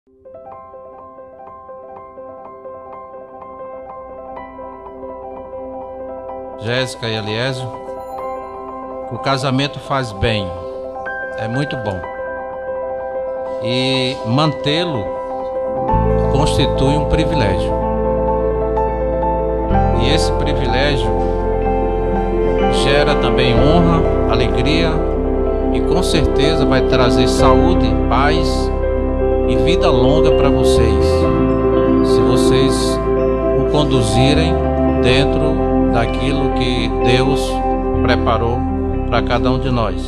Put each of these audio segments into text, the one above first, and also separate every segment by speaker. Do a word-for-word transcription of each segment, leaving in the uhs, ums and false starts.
Speaker 1: Jéssica e Eliésio, o casamento faz bem, é muito bom. E mantê-lo constitui um privilégio. E esse privilégio gera também honra, alegria e com certeza vai trazer saúde, paz e vida longa para vocês, se vocês o conduzirem dentro daquilo que Deus preparou para cada um de nós.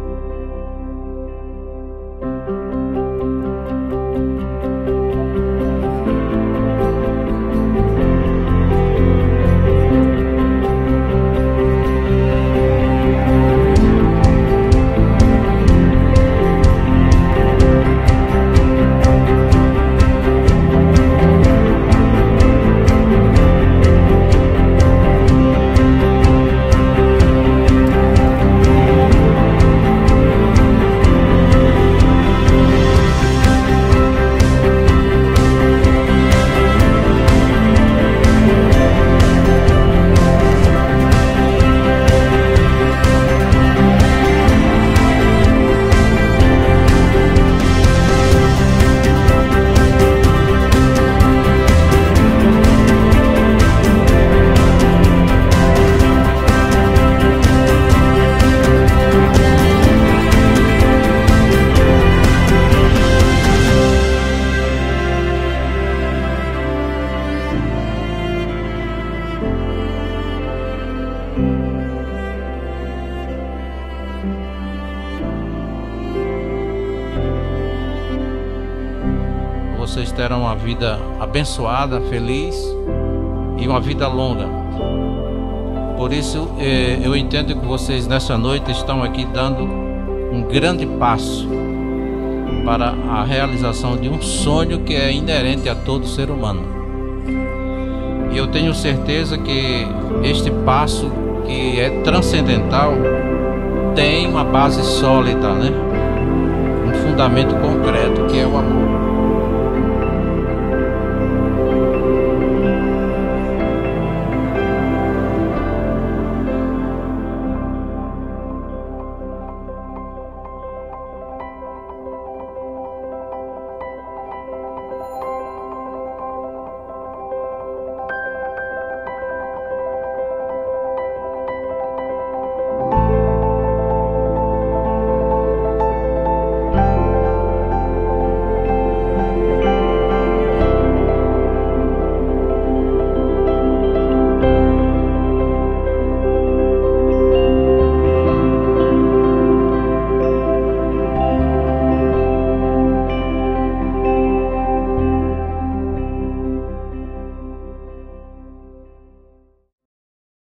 Speaker 1: Vocês terão uma vida abençoada, feliz e uma vida longa. Por isso eu entendo que vocês nessa noite estão aqui dando um grande passo para a realização de um sonho que é inerente a todo ser humano. E eu tenho certeza que este passo, que é transcendental, tem uma base sólida, né? Um fundamento concreto, que é o amor.